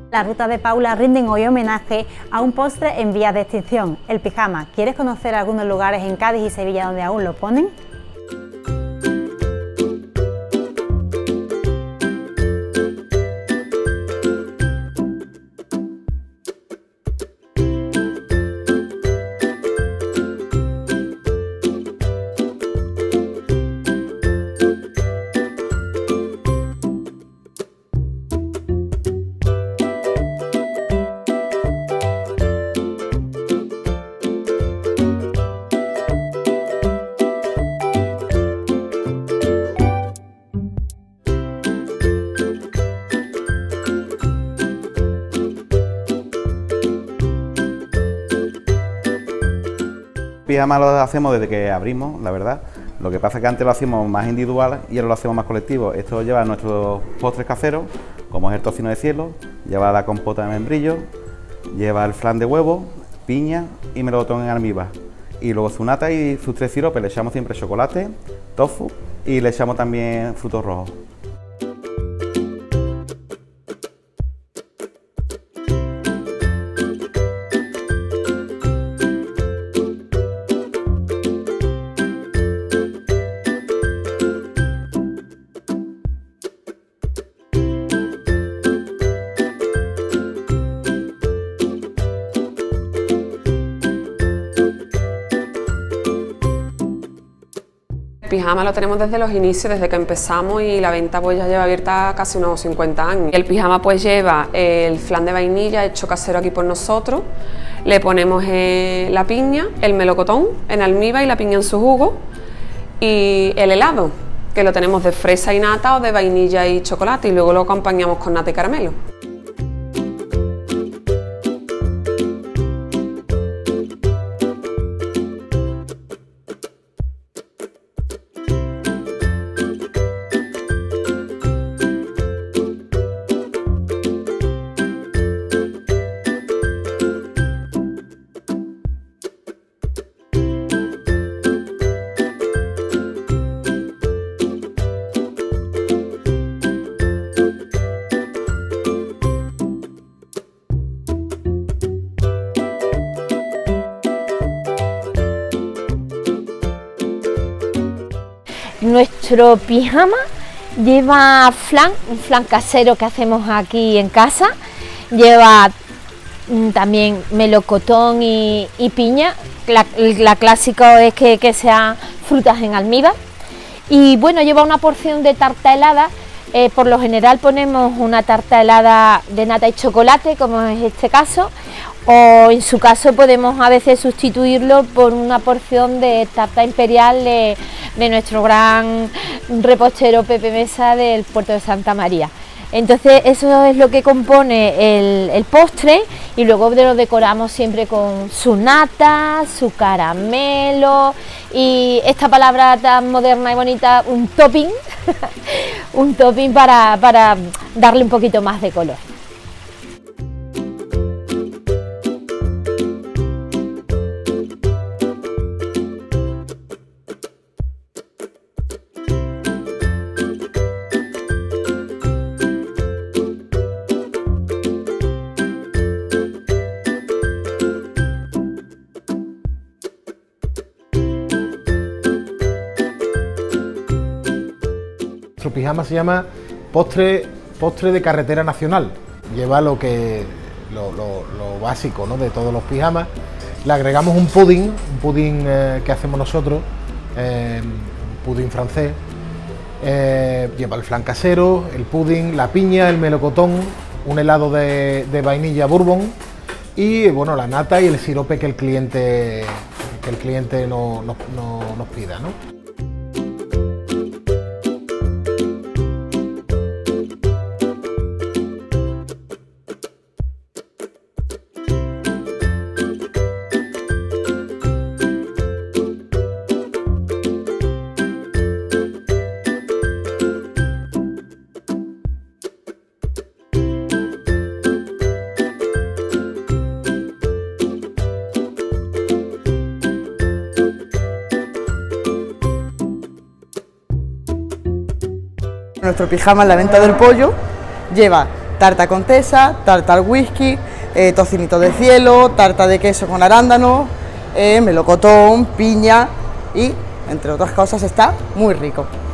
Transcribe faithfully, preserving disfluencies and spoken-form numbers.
Las rutas de Paula rinden hoy homenaje a un postre en vías de extinción, el pijama. ¿Quieres conocer algunos lugares en Cádiz y Sevilla donde aún lo ponen? Pijama lo hacemos desde que abrimos, la verdad. Lo que pasa es que antes lo hacíamos más individual y ahora lo hacemos más colectivo. Esto lleva nuestros postres caseros, como es el tocino de cielo, lleva la compota de membrillo, lleva el flan de huevo, piña y melocotón en almíbar. Y luego su nata y sus tres siropes, le echamos siempre chocolate, tofu y le echamos también frutos rojos. El pijama lo tenemos desde los inicios, desde que empezamos, y la venta pues ya lleva abierta casi unos cincuenta años. El pijama pues lleva el flan de vainilla hecho casero aquí por nosotros, le ponemos eh, la piña, el melocotón en almíbar y la piña en su jugo, y el helado, que lo tenemos de fresa y nata o de vainilla y chocolate, y luego lo acompañamos con nata y caramelo. Nuestro pijama lleva flan, un flan casero que hacemos aquí en casa, lleva mm, también melocotón y, y piña, la, la clásica es que, que sean frutas en almíbar, y bueno, lleva una porción de tarta helada. Eh, por lo general ponemos una tarta helada de nata y chocolate, como es este caso, o en su caso podemos a veces sustituirlo por una porción de tarta imperial de, de nuestro gran repostero Pepe Mesa del puerto de Santa María. Entonces eso es lo que compone el, el postre, y luego lo decoramos siempre con su nata, su caramelo y esta palabra tan moderna y bonita, un topping, un topping para, para darle un poquito más de color. Nuestro pijama se llama postre, postre de carretera nacional. Lleva lo que lo, lo, lo básico, ¿no?, de todos los pijamas. Le agregamos un pudding, un pudding eh, que hacemos nosotros, eh, un pudding francés. Eh, lleva el flan casero, el pudding, la piña, el melocotón, un helado de, de vainilla bourbon y bueno, la nata y el sirope que el cliente, que el cliente no, no, no, nos pida, ¿no? Nuestro pijama en la venta del pollo lleva tarta con tesa, tarta al whisky, eh, tocinito de cielo, tarta de queso con arándanos, eh, melocotón, piña y, entre otras cosas, está muy rico.